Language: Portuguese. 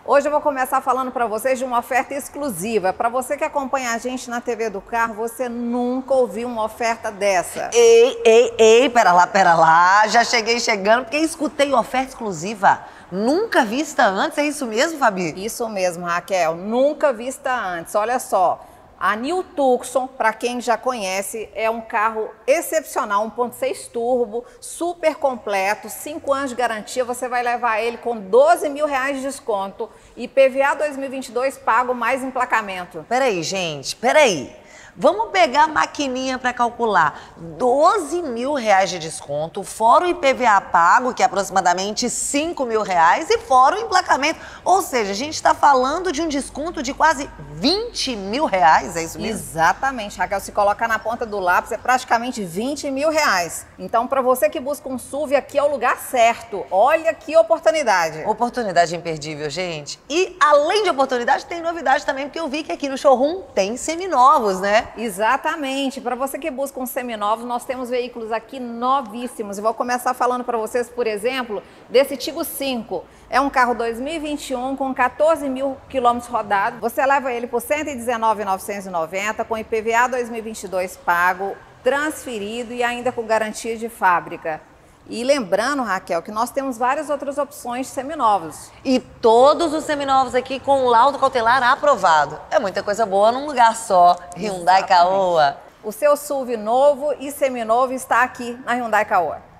Hoje eu vou começar falando para vocês de uma oferta exclusiva. Para você que acompanha a gente na TV do Carro, você nunca ouviu uma oferta dessa. Ei, pera lá. Já cheguei chegando porque escutei oferta exclusiva. Nunca vista antes, é isso mesmo, Fabi? Isso mesmo, Raquel, nunca vista antes. Olha só, a New Tucson, para quem já conhece, é um carro excepcional, 1.6 turbo, super completo, 5 anos de garantia, você vai levar ele com R$12 mil de desconto e PVA 2022 pago mais emplacamento. Peraí, gente, peraí. Vamos pegar a maquininha para calcular. R$12 mil de desconto, fora o IPVA pago, que é aproximadamente R$5 mil, e fora o emplacamento. Ou seja, a gente está falando de um desconto de quase R$20 mil, é isso mesmo? Exatamente, Raquel, se colocar na ponta do lápis é praticamente R$20 mil. Então, para você que busca um SUV, aqui é o lugar certo. Olha que oportunidade. Oportunidade imperdível, gente. E além de oportunidade, tem novidade também, porque eu vi que aqui no showroom tem seminovos, né? Exatamente. Para você que busca um seminovos, nós temos veículos aqui novíssimos. Eu vou começar falando para vocês, por exemplo, desse Tigo 5. É um carro 2021 com 14 mil quilômetros rodados. Você leva ele por R$ 119.990 com IPVA 2022 pago, transferido e ainda com garantia de fábrica. E lembrando, Raquel, que nós temos várias outras opções de seminovos. E todos os seminovos aqui com o laudo cautelar aprovado. É muita coisa boa num lugar só. Hyundai Caoa. O seu SUV novo e seminovo está aqui na Hyundai Caoa.